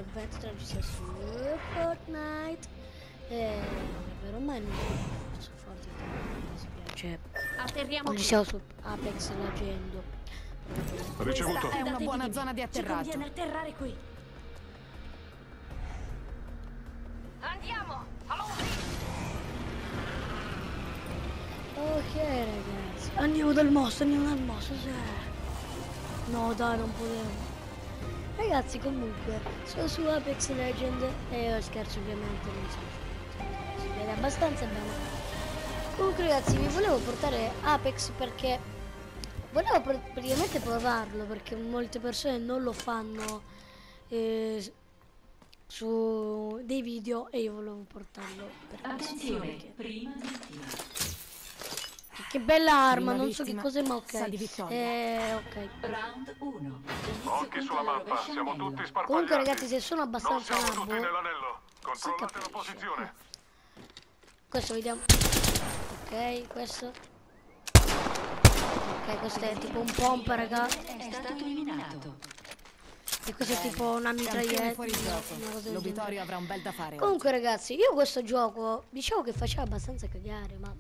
20 sia su Fortnite. Per ormai non sono forti, mi dispiace. Atterriamo Oggi siamo su Apex Legend. Ricevuto. È una buona zona di atterraggio. Ci conviene atterrare qui. Andiamo! Alonso! Ok ragazzi, andiamo dal mostro, sì. No dai, non potevo. Ragazzi, comunque sono su Apex Legend e scherzo, ovviamente non so, si vede abbastanza bene. Comunque ragazzi, vi volevo portare Apex perché volevo praticamente provarlo, perché molte persone non lo fanno su dei video e io volevo portarlo per questo. Attenzione, prima vittima. Che bella arma, Prima non so che vittima, cos'è, ma sa di ok. vittoria. Ok. Round 1. Occhi sulla mappa, siamo tutti sparpagliati. Comunque ragazzi, se sono Non abbastanza siamo tutti nabbo, nell'anello. Controllate la capisce. posizione. questo vediamo. Ok, questo. Ok, questo è tipo un pompa, raga. È stato eliminato. E questo è tipo una Campione mitraglietta. fuori gioco. Una cosa del L'obitorio genere. avrà un bel da fare Comunque ragazzi, io questo gioco diciamo che faceva abbastanza cagare, ma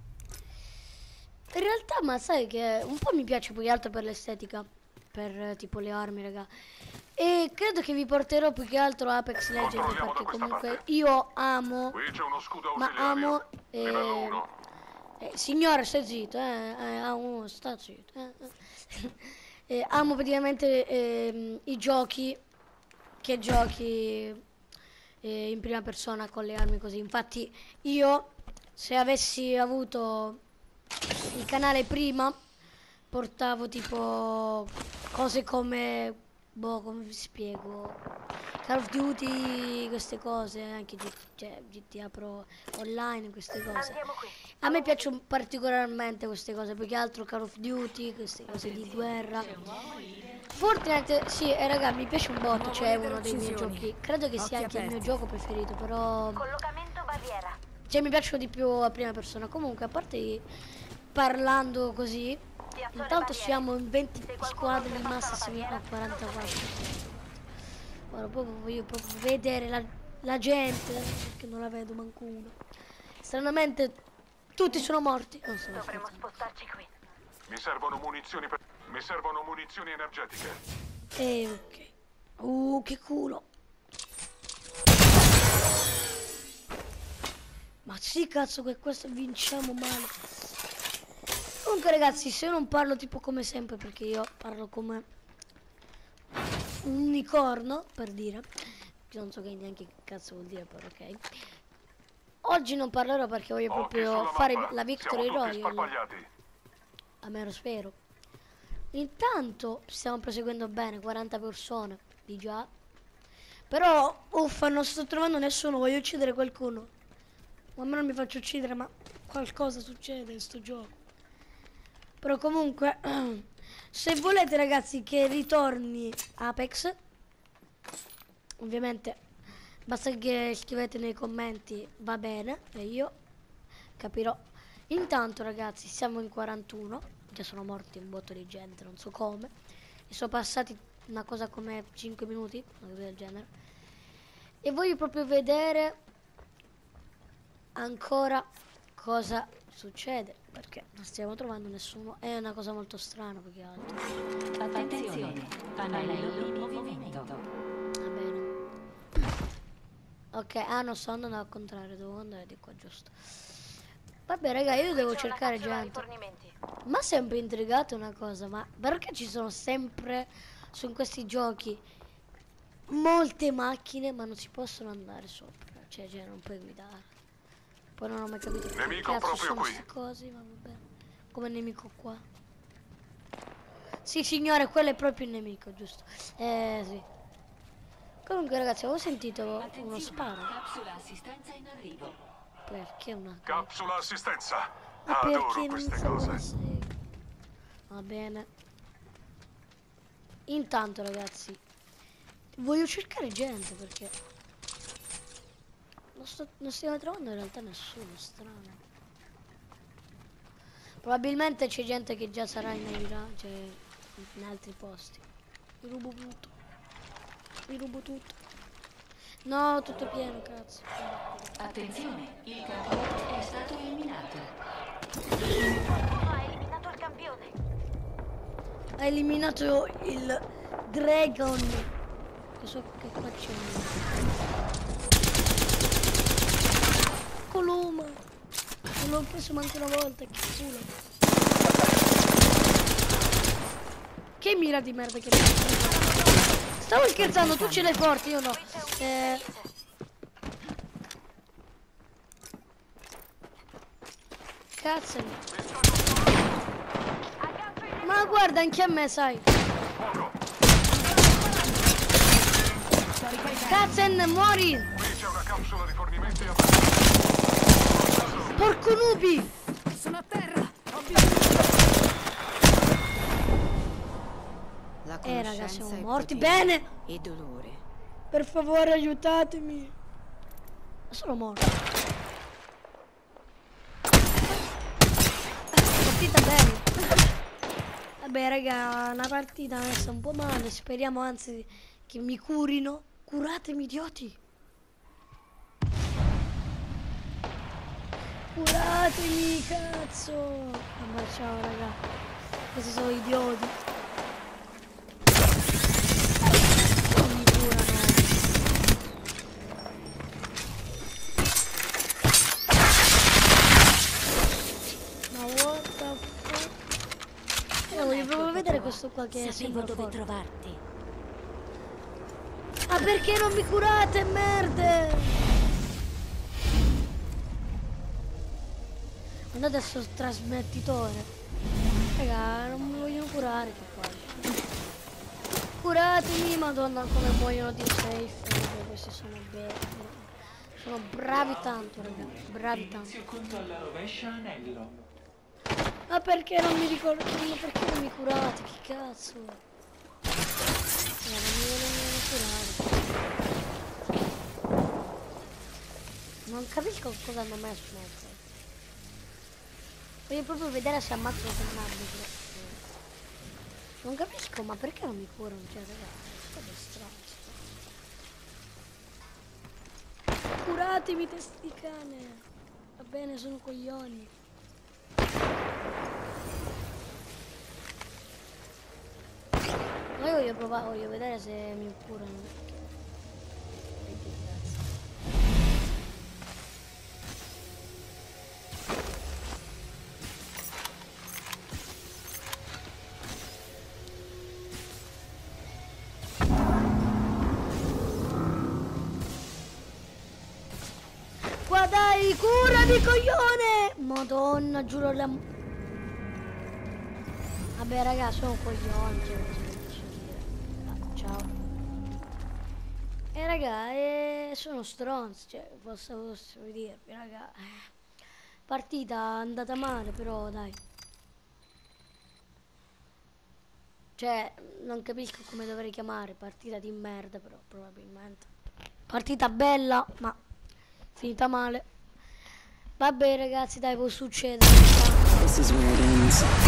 in realtà, ma sai che un po' mi piace più che altro per l'estetica, per tipo le armi, raga. E credo che vi porterò più che altro Apex Legends Controlliamo da perché questa comunque parte. io amo, Qui c'è uno scudo ma ausiliario. amo, Livello 1. signore stai zitto, sta zitto, amo praticamente i giochi che giochi in prima persona con le armi così. Infatti io, se avessi avuto il canale prima, portavo tipo cose come, boh, come vi spiego, Call of Duty, queste cose, anche GTA Pro Online, queste cose. Andiamo qui. A me piacciono particolarmente queste cose, più che altro Call of Duty, queste cose di guerra. Fortnite, sì, raga, mi piace un botto, Nuovo cioè è leader uno dei miei uccisioni. giochi, credo che sia Occhi anche il mio aperti. gioco preferito, però Collocamento barriera. cioè mi piacciono di più a prima persona. Comunque, a parte parlando così, intanto siamo in 20 squadre di massa, siamo a 44. Ora proprio voglio proprio vedere la gente, perché non la vedo manco una. Stranamente tutti sono morti. Non so, Dovremmo spostarci qui. Mi servono munizioni energetiche. ok. Che culo. Ma sì, cazzo, che questo vinciamo male. Comunque ragazzi, se io non parlo tipo come sempre, perché io parlo come un unicorno, per dire, che non so che neanche che cazzo vuol dire, però ok. Oggi non parlerò perché voglio Occhi proprio sulla fare mappa. la Victory Siamo tutti Royale. sparpagliati. A me lo spero. Intanto stiamo proseguendo bene, 40 persone di già. Però, uffa, non sto trovando nessuno, voglio uccidere qualcuno. Ma a me non mi faccio uccidere, ma qualcosa succede in sto gioco. Però comunque, se volete ragazzi che ritorni Apex, ovviamente basta che scrivete nei commenti va bene e io capirò. Intanto ragazzi siamo in 41, già sono morti un botto di gente, non so come, e sono passati una cosa come 5 minuti, una cosa del genere, e voglio proprio vedere ancora cosa succede, perché non stiamo trovando nessuno, è una cosa molto strana più che altro. Attenzione, anello in movimento. Va bene. Ok, non sto andando al contrario, devo andare di qua, giusto. Vabbè raga, io devo C'è una cercare capsula gente. rifornimenti. Ma sempre intrigato una cosa, ma perché ci sono sempre su questi giochi molte macchine ma non si possono andare sopra? Cioè non puoi guidare. Poi non ho mai capito che Nemico cazzo proprio sono qui. queste cose, ma vabbè. Come nemico qua. Sì signore, quello è proprio il nemico, giusto? Sì. Comunque ragazzi, avevo sentito uno sparo. Capsula assistenza in arrivo. Perché una Capsula assistenza. Ma Adoro perché non queste fa cose. così? Va bene. Intanto ragazzi, voglio cercare gente perché non stiamo trovando in realtà nessuno, strano. Probabilmente c'è gente che già sarà in Iraq, cioè in altri posti. Mi rubo tutto. Mi rubo tutto. No, tutto pieno, cazzo. Attenzione, il campione è stato eliminato. Qualcuno ha eliminato il campione. Ha eliminato il Dragon. Che so che faccio. Coloma. Non l'ho preso manco una volta, che culo. Che mira di merda che stavo scherzando, tu ce l'hai forte, io no. Cazzo. Ma guarda, anche a me, sai. Katzen, muori! Qui c'è una capsula di fornimenti a... Porco nubi! Sono a terra. La raga, siamo conoscenza è morti. potere Bene! e dolore. Per favore, aiutatemi. Sono morto. Partita bene. Vabbè, raga, una partita messa un po' male. Speriamo anzi che mi curino. Curatemi, idioti. Curatemi, cazzo. Vabbè, ciao, raga. Questi sono idioti. Non mi curano. Ma what the fuck? Voglio proprio vedere questo qua che è super forte. trovarti. Ma perché non mi curate, merde? Andate sul trasmettitore. Raga, non mi vogliono curare, che poi. Curatemi, madonna, come muoiono di safe. Questi sono belli. Sono bravi tanto, raga. Bravi tanto. Inizio conto alla rovescia anello. Ma perché non mi ricordo? Ma perché non mi curate? Che cazzo? Non mi vogliono curare. Non capisco cosa hanno messo in mezzo. Voglio proprio vedere se ammazzano con l'arbitro. Non capisco, ma perché non mi curano? Cioè, ragazzi, è strano. Curatemi, testi di cane. Va bene, sono coglioni. Ma io voglio provare, voglio vedere se mi curano. Qua dai, curami, coglione! Madonna, giuro la... Vabbè, raga, sono un coglione, cioè, cosa posso dire? Ciao. Raga, sono stronzi, cioè, posso dirvi, raga. Partita andata male, però, dai. Cioè, non capisco come dovrei chiamare, partita di merda, però, probabilmente. Partita bella, ma... finita male. Vabbè ragazzi, dai, può succedere. This is where it ends.